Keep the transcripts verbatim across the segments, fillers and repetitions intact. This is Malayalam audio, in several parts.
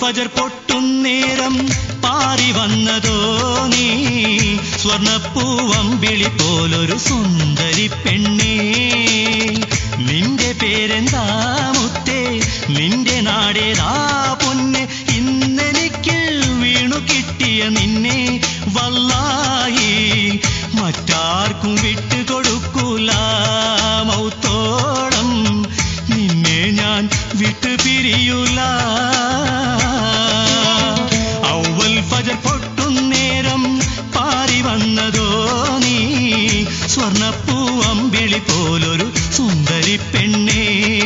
ഫജർ പൊട്ടുന്നേരം പാറി വന്നതോ നീ സ്വർണപ്പൂവമ്പിളി പോലൊരു സുന്ദരി പെണ്ണേ. നിന്റെ പേരെന്താ മുത്തേ, നിന്റെ നാടേതാ പൊന്നെ, ഇന്നെനിക്ക് വീണു കിട്ടിയ നിന്നെ വല്ലാഹി മറ്റാർക്കും വിട്ടുകൊടുക്കൂല. മൗത്തോളം നിന്നെ ഞാൻ വിട്ടുപിരിയൂല. അവ്വൽ ഫജർ പൊട്ടുന്നേരം പാറി വന്നതോ നീ സ്വർണപ്പൂവമ്പിളി പോലൊരു സുന്ദരി പെണ്ണേ.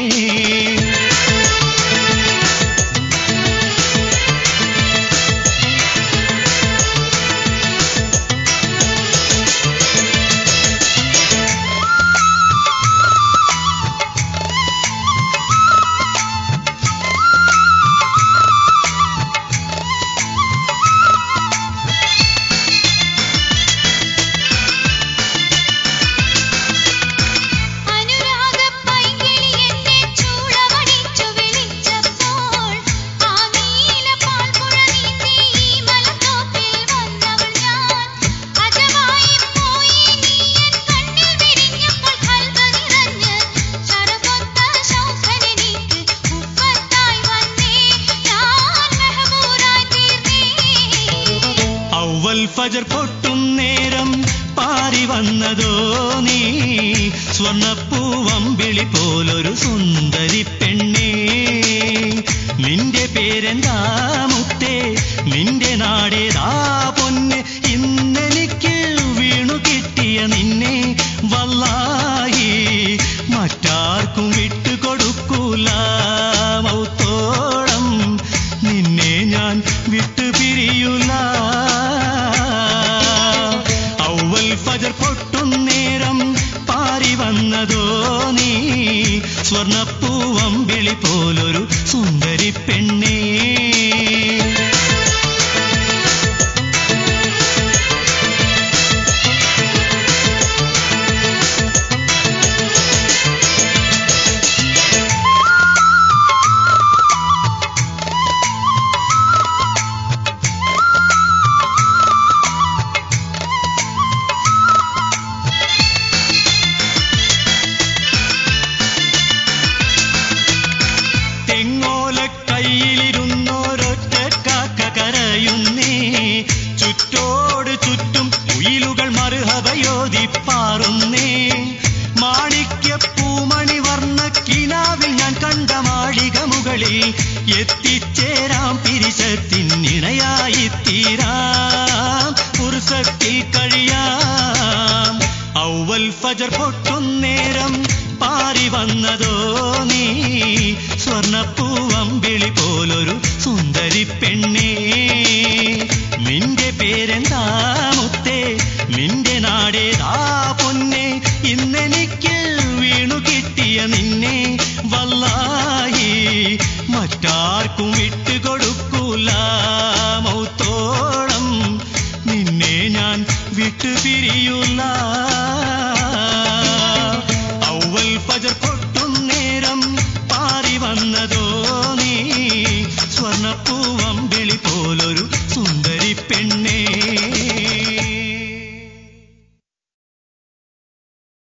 ഫജർ പൊട്ടുന്നേരം പാറി വന്നതോ നീ സ്വർണപ്പൂവമ്പിളി പോലൊരു സുന്ദരി പെണ്ണേ. നിന്റെ പേരെന്താ മുത്തേ, നിന്റെ നാടേതാ പൊന്നെ, ഇന്നെനിക്ക് വീണു കിട്ടിയ നിന്നെ വല്ലാഹി മറ്റാർക്കും വിട്ടുകൊടുക്കൂല. മൗത്തോളം നിന്നെ ഞാൻ വിട്ടുപിരിയൂല. ഫജർ പൊട്ടുന്നേരം പാറി വന്നതോ നീ സ്വർണപ്പൂവമ്പിളി പോലൊരു സുന്ദരി പെണ്ണേ. ചുറ്റോട് ചുറ്റും കുയിലുകൾ മർഹബയോദിപ്പാറുന്നേ. മാണിക്യപ്പൂമണി വർണ്ണ കിനാവിൽ ഞാൻ കണ്ട മാളിക മുകളിൽ എത്തിച്ചേരാം, പിരിശത്തിനിണയായി തീരാം, പുരുഷത്തിൽ കഴിയാം. അവ്വൽ ഫജർ പൊട്ടുന്നേരം പാറി വന്നതോ നീ സ്വർണപ്പൂവമ്പിളി പോലൊരു സുന്ദരി പെണ്ണേ. നിന്റെ പേരെന്താ മുത്തേ, നിന്റെ നാടേതാ പൊന്നെ, ഇന്നെനിക്ക് വീണു കിട്ടിയ നിന്നെ വല്ലാഹി മറ്റാർക്കും വിട്ടുകൊടുക്കൂല. മൗത്തോളം നിന്നെ ഞാൻ വിട്ടുപിരിയൂല. അവ്വൽ ഫജർ പൊട്ടുന്നേരം പാറി വന്നതോ നീ സ്വർണപ്പൂവമ്പിളി പോലൊരു സുന്ദരി പെണ്ണ്.